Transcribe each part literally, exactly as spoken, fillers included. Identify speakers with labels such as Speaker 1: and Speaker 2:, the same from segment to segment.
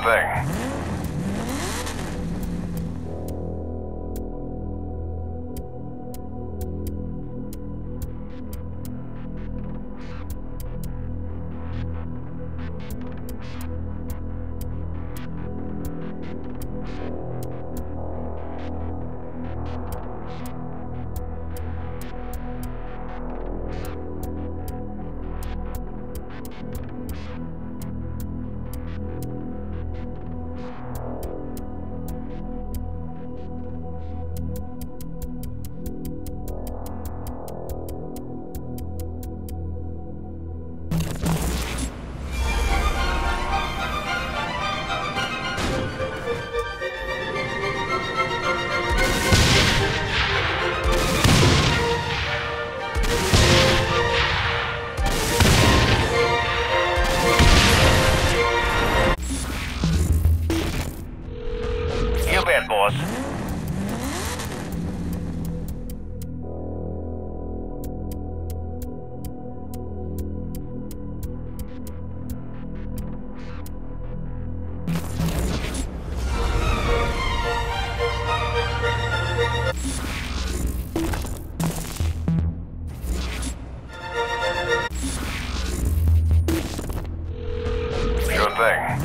Speaker 1: thing. You bet, boss. Sure thing.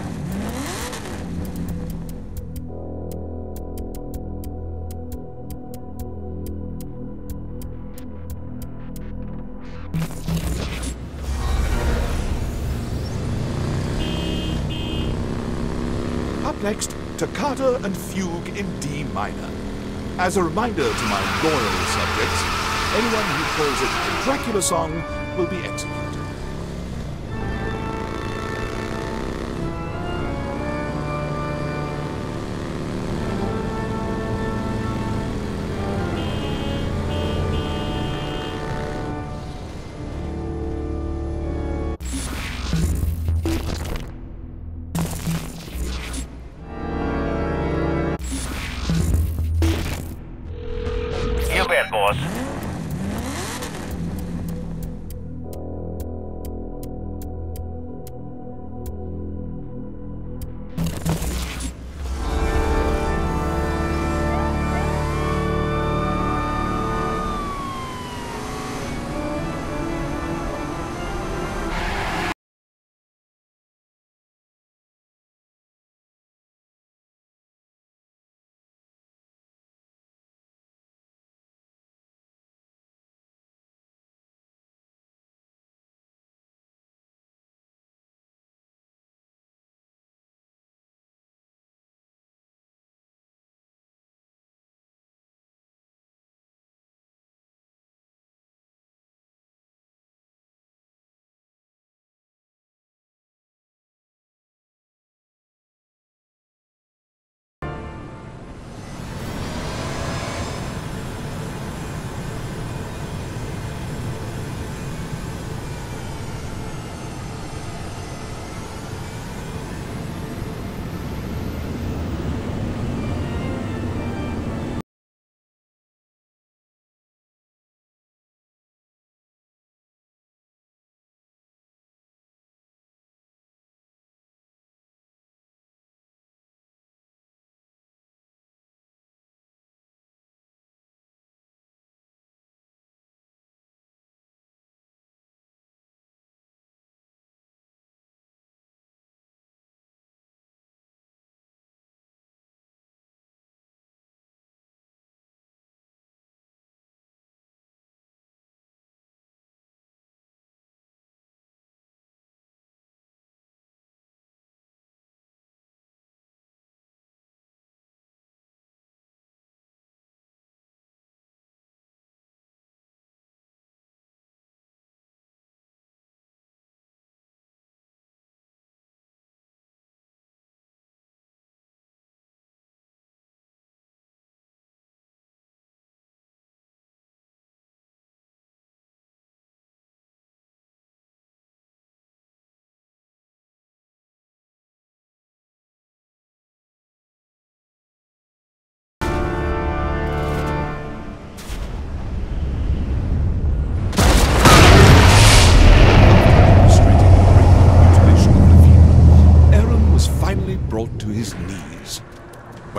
Speaker 2: Up next, Toccata and Fugue in D minor. As a reminder to my loyal subjects, anyone who calls it the Dracula song will be executed.
Speaker 1: You bet, boss.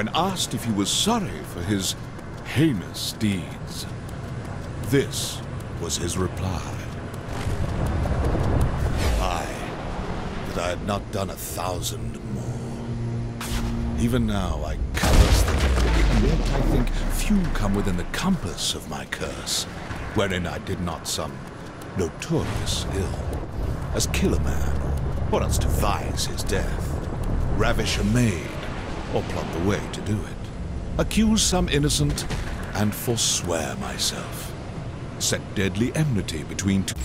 Speaker 2: when asked if he was sorry for his heinous deeds. This was his reply. Aye, that I had not done a thousand more. Even now I curse them, yet I think few come within the compass of my curse, wherein I did not some notorious ill, as kill a man, or else devise his death, ravish a maid, or plot the way to do it, accuse some innocent, and forswear myself, set deadly enmity between two.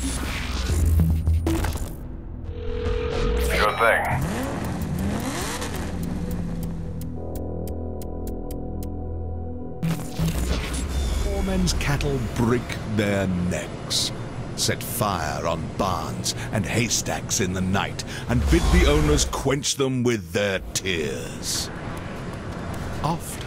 Speaker 1: Sure thing.
Speaker 2: Poor men's cattle break their necks, set fire on barns and haystacks in the night, and bid the owners quench them with their tears. Oft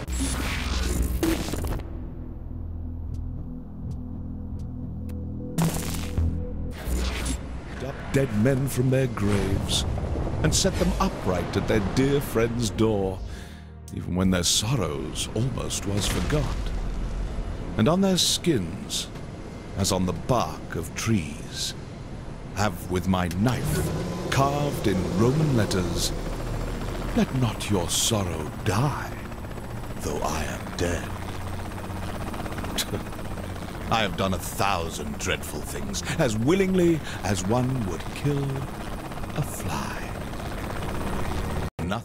Speaker 2: up dead men from their graves, and set them upright at their dear friend's door, even when their sorrows almost was forgot. And on their skins, as on the bark of trees, have with my knife carved in Roman letters, "Let not your sorrow die, though I am dead." I have done a thousand dreadful things, as willingly as one would kill a fly. Nothing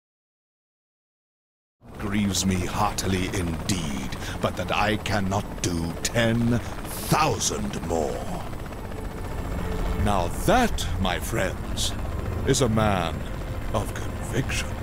Speaker 2: grieves me heartily indeed, but that I cannot do ten thousand more. Now that, my friends, is a man of conviction.